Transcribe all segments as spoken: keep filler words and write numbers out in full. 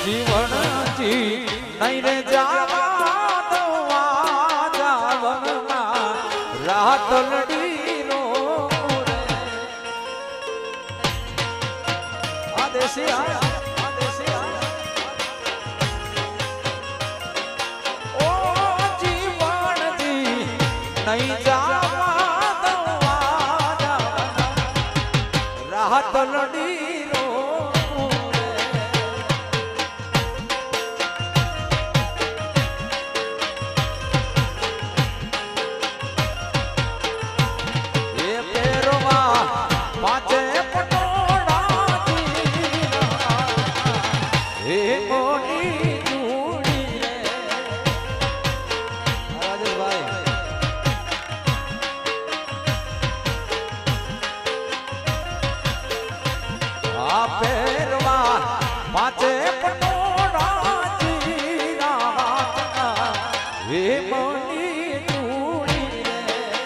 જીવનજી નહીં રે જાવા દવા જાવનમાં રાત લડીનો રે આ દેશી આ દેશી ઓ જીવનજી નહીં જાવા દવા જાવનમાં રાત લડીનો પાંચે પટોળા જીરા હે મની ચૂડી રે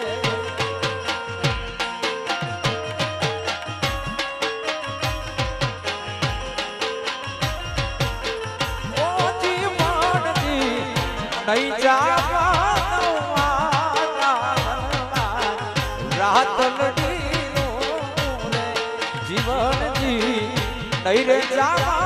ઓ જીવનજી નહીં જાવા રાત લડીનો રે જીવનજી નહીં રે જાવા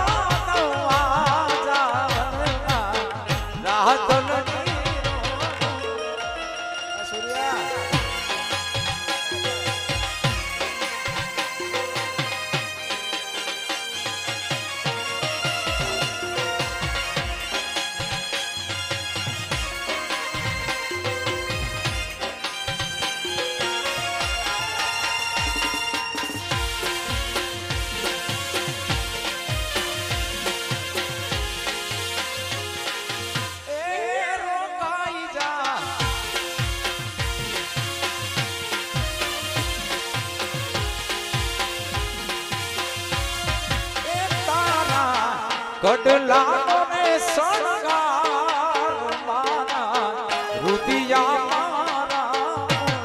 કડલાનો ને શણગાર મારા રુદિયા મારા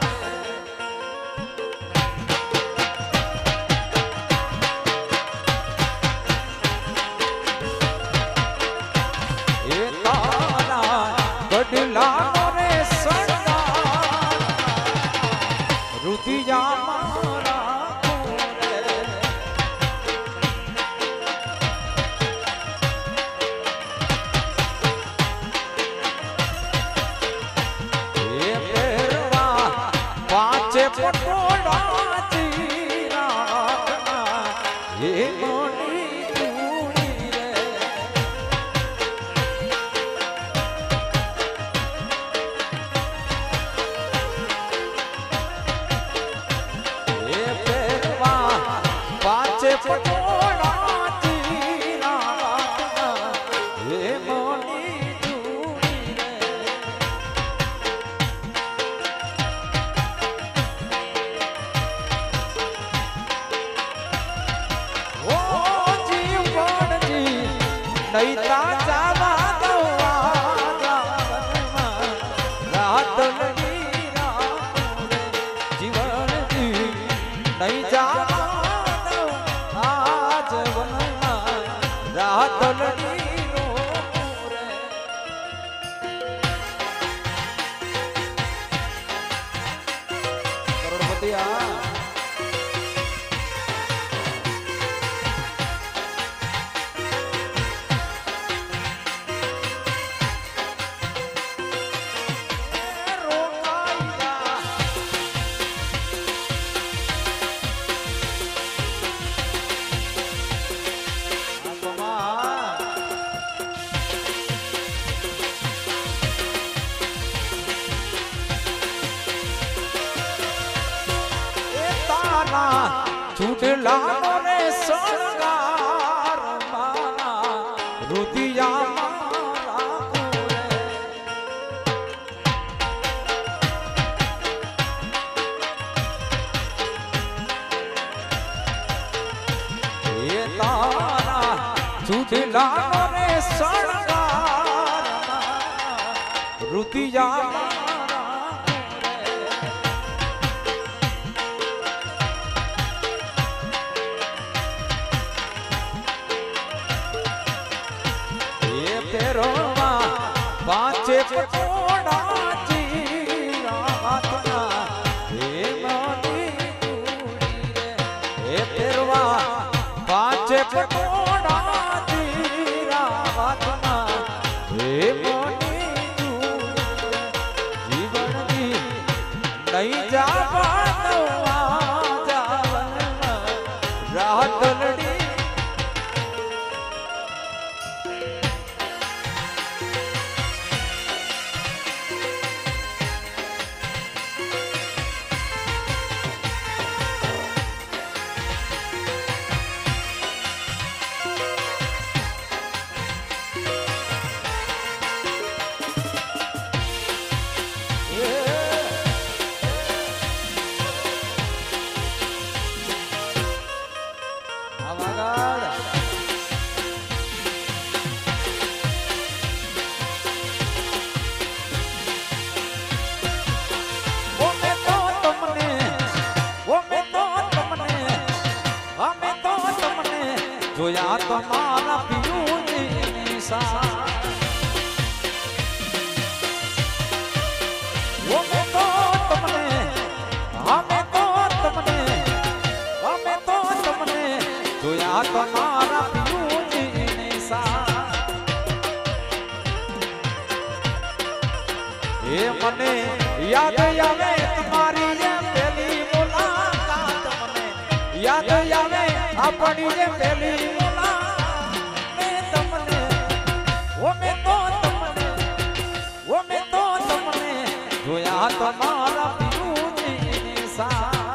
એ તારા કડલાનો ને શણગાર રુદિયા મારા પટોળા જીરા હે મની ચૂડી રે હે પહેરવા પાંચે પટોળા જીરા હે મની ચૂડી રે નહીં તા જાવા દવા રાત લડીરા જીવનજી નહીં જાવા દવા જીવનમાં રાત લડીરો રે કરોડપતિ આ છૂટલાનો રે શણગાર મારા રુદિયા મારા એ તારા છૂટલાનો રે શણગાર મારા રુદિયા पकोड़ा जीरा हाथना हे मोनी चूड़ी रे हे तेरवा पांच पकोड़ा जीरा हाथना हे मोनी चूड़ी जीवन दी नहीं जावा नवा जावन रात लड़ी जोया तुम्हारा पियू निशा वो मैं तो तुमने हमें तो तुमने हमें तो तुमने जोया तुम्हारा पियू निशा ये मने याद आवे तुम्हारी ये पहली मुलाकात मने याद आवे अपनी ये पहली तुम्हारा पियू निशा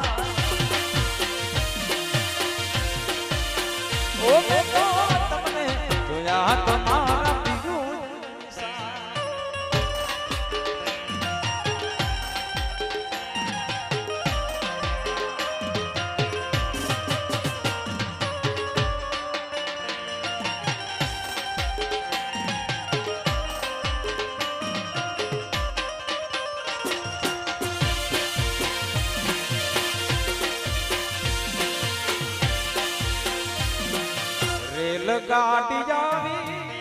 ओ मैं तो तुमने जोया तुम्हारा पियू निशा रेलगाड़ी जावी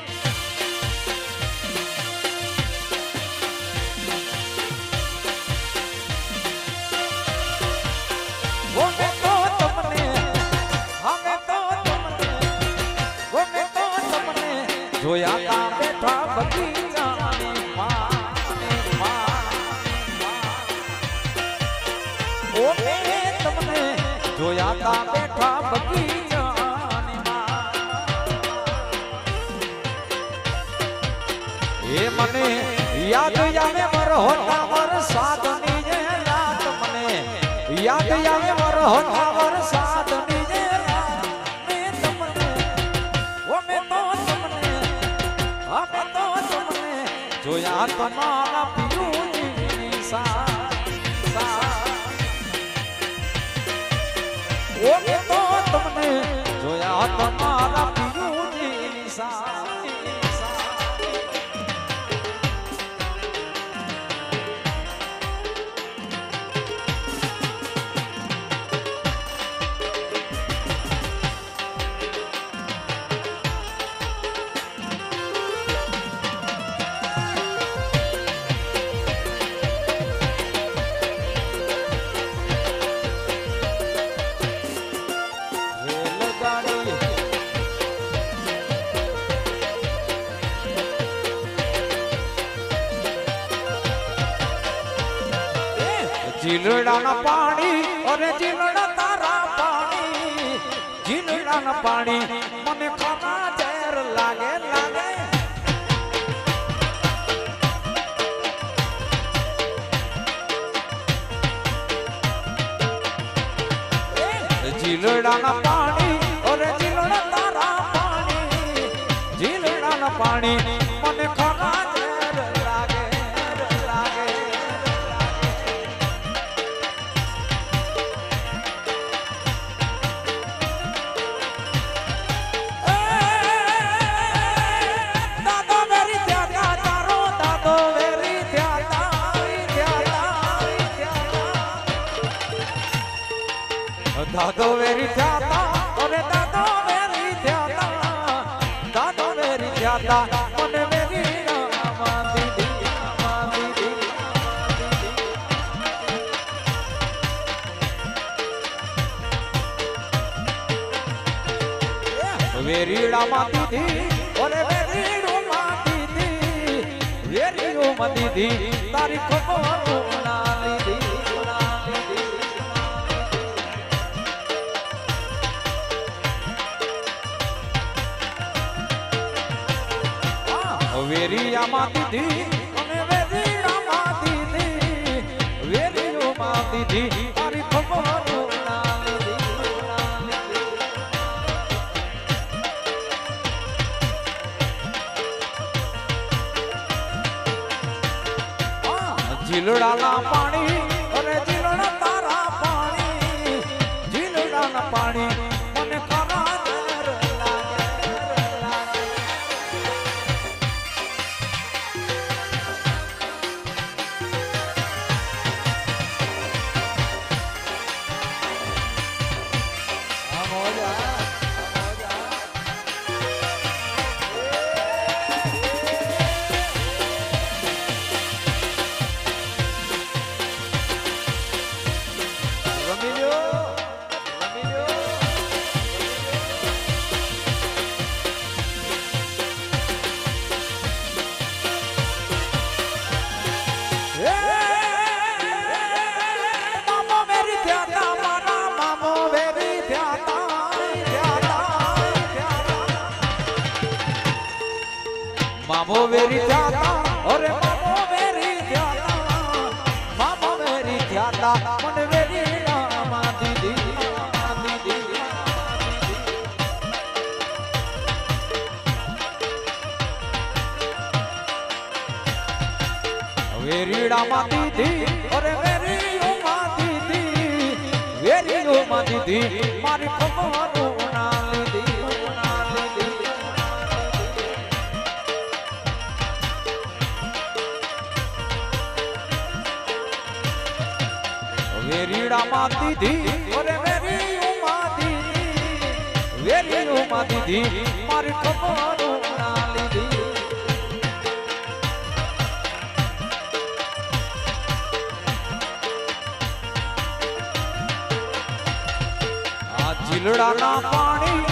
वो मैं तो तुमने हमें तो तुमने वो मैं तो तुमने जोया का बैठा बगीचा में माने माने वो मैं तुमने जोया का बैठा बगीचा ये मने याद आवे मर होता वर साधनी जे रात मने याद आवे मर होता वर साधनी जे रात में तुमने वो मैं तो तुमने हमें तो तुमने जोया तुम्हारा पियू निशा वो मैं तो तुमने जोया तुम्हारा पियू निशा जिलड़ा ना पानी और जिलड़ा तारा पानी जिलड़ा ना पानी मने खाना जहर लागे लागे जिलड़ा ना पानी और जिलड़ा तारा पानी जिलड़ा ना पानी मने खाना जहर लागे लागे दादो वेरी जाता ओरे दादो वेरी जाता दादो वेरी जाता मन मेरी रामा दीदी વેરીડા માં દીધી ઓરે વેરીડું માં દીધી વેરીડું માં દીધી તારી ખબર ના લીધી ના લીધી વેરીડા માં દીધી અને વેરીડા માં દીધી વેરીડું માં દીધી તારી ખબર જીલડાના પાણી અરે જીલડા તારા પાણી જીલડાના પાણી મને ખરા દર લાગે લાગે આ મોજા मामो वेरी जाता अरे मामो वेरी जाता मामो वेरी जाता मन वेरी रामा दीदी दीदी वेरी रामा दीदी अरे वेरी उमा दीदी वेरी उमा दीदी मारी खबर ना लीदी वेरीड़ा माँ दीदी अरे वेरी उमा दीदी वेरी उमा दीदी मारी खबर ना लीधी आ जिलड़ा ना पानी